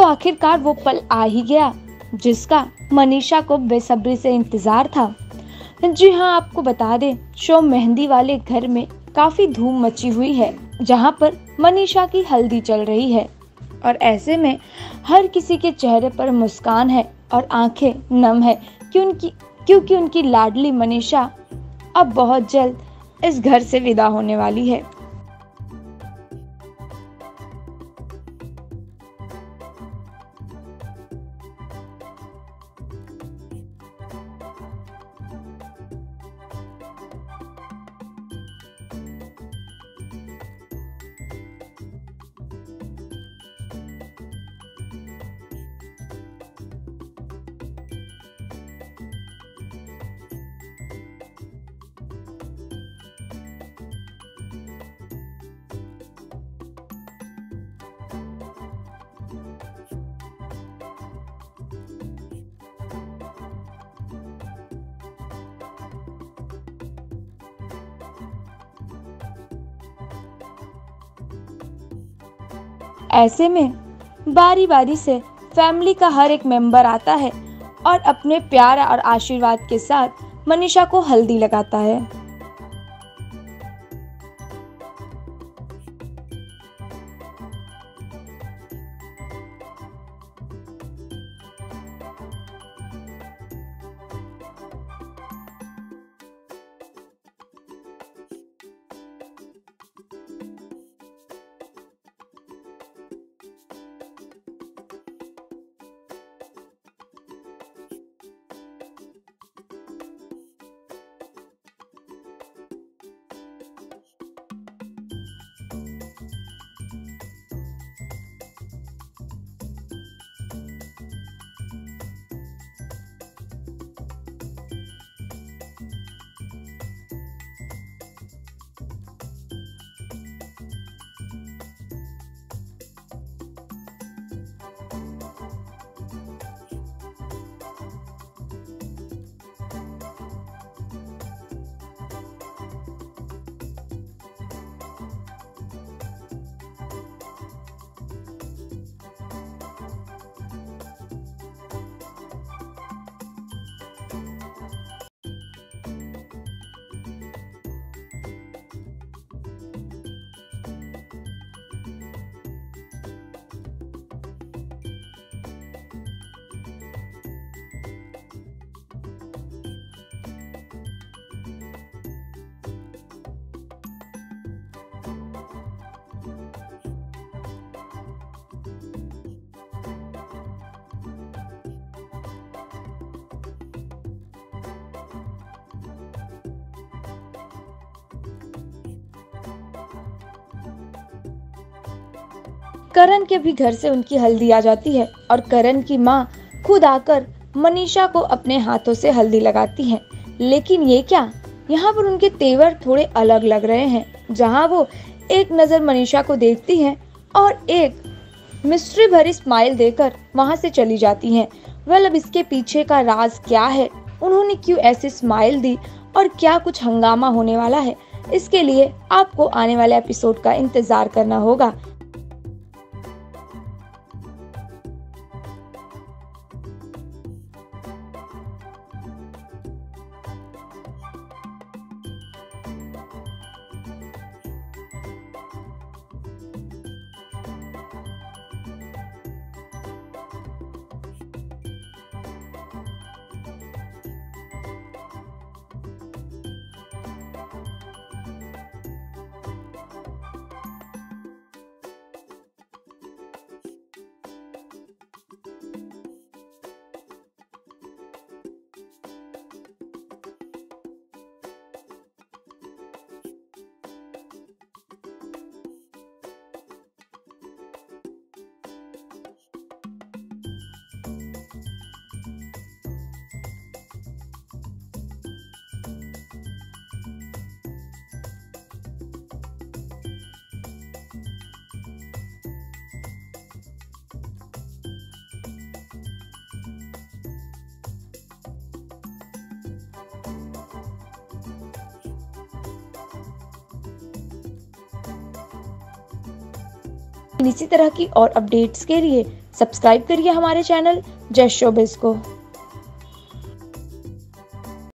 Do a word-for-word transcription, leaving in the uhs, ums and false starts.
तो आखिरकार वो पल आ ही गया जिसका मनीषा को बेसब्री से इंतजार था। जी हाँ, आपको बता दें, शो मेहंदी वाले घर में काफी धूम मची हुई है, जहाँ पर मनीषा की हल्दी चल रही है और ऐसे में हर किसी के चेहरे पर मुस्कान है और आंखें नम है क्योंकि क्योंकि उनकी लाडली मनीषा अब बहुत जल्द इस घर से विदा होने वाली है। ऐसे में बारी बारी से फैमिली का हर एक मेंबर आता है और अपने प्यार और आशीर्वाद के साथ मनीषा को हल्दी लगाता है। करण के भी घर से उनकी हल्दी आ जाती है और करण की माँ खुद आकर मनीषा को अपने हाथों से हल्दी लगाती है। लेकिन ये क्या, यहाँ पर उनके तेवर थोड़े अलग लग रहे हैं। जहाँ वो एक नजर मनीषा को देखती हैं और एक मिस्ट्री भरी स्माइल देकर वहाँ से चली जाती हैं। वेल, अब इसके पीछे का राज क्या है, उन्होंने क्यों ऐसी स्माइल दी और क्या कुछ हंगामा होने वाला है, इसके लिए आपको आने वाले एपिसोड का इंतजार करना होगा। इसी तरह की और अपडेट्स के लिए सब्सक्राइब करिए हमारे चैनल जस्ट शोबिज को।